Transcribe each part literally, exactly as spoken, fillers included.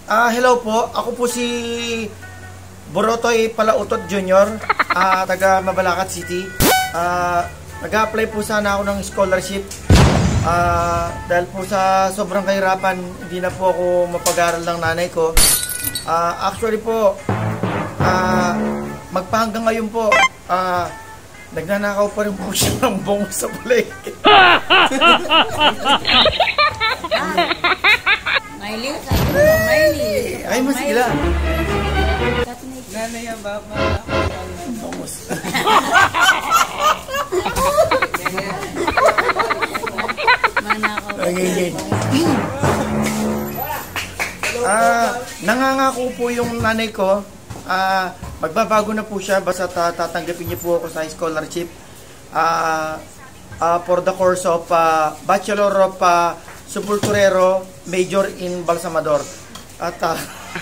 Ah, hello po. Ako po si Borotoy Palautot Junior, ah, taga Mabalacat City. Ah, nag-a-apply po sana ako ng scholarship. Ah, dahil po sa sobrang kahirapan, hindi na po ako mapag-aral ng nanay ko. Ah, actually po, ah, magpahanggang ngayon po, ah, nagnanakaw pa rin po siya ng bongos sa palengke. Miley, sabi mo, Miley. Ay, mas sila. Nanay ang baba. Bongos. Manakaw. Nangingin. Ah, nangangako po yung nanay ko. Ah, magbabago na po siya basta tatanggapin niyo po ako sa scholarship. Ah, uh, for the course of uh, Bachelor of uh, Sepulturero, Major in Balsamador. At uh,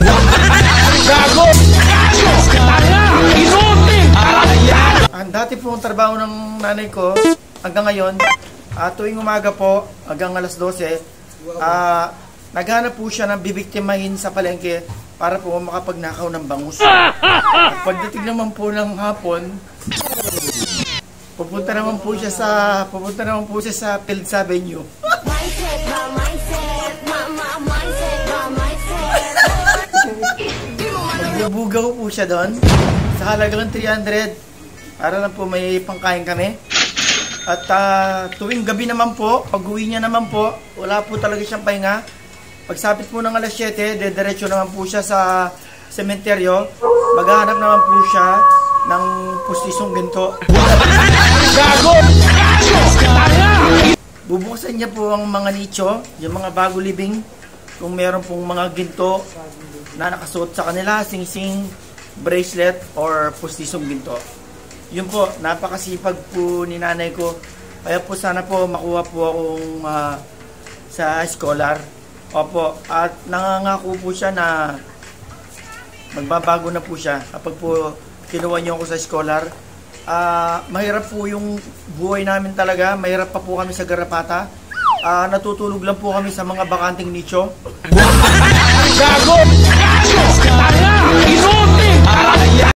ang dati pong trabaho ng nanay ko hanggang ngayon, uh, tuwing umaga po hanggang alas dose, uh, naghanap po siya ng bibiktimahin sa palengke para po makapagnakaw ng bangus. At pagdating naman po ng hapon, pupunta naman po siya sa pupunta naman po siya sa Fields Avenue. Magbubugaw po siya doon sa halagang three hundred para lang po may pangkain kami. At uh, tuwing gabi naman po, pag-uwi niya naman po, wala po talaga siyang pahinga. Pagsapit po ng alas siyete, dediretso naman po siya sa sementeryo. Maghahanap naman po siya ng pustisong ginto. Bubuksan niya po ang mga nicho, yung mga bago living. Kung meron pong mga ginto na nakasuot sa kanila, sing-sing, bracelet, or pustisong ginto. Yun po, napakasipag po ni nanay ko. Kaya po sana po makuha po akong uh, sa scholar. Opo, at nangangako po siya na magbabago na po siya kapag po kinuha niyo ako sa scholar. Uh, mahirap po yung buhay namin talaga. Mahirap pa po kami sa garapata. Uh, natutulog lang po kami sa mga bakanting nicho. Gago!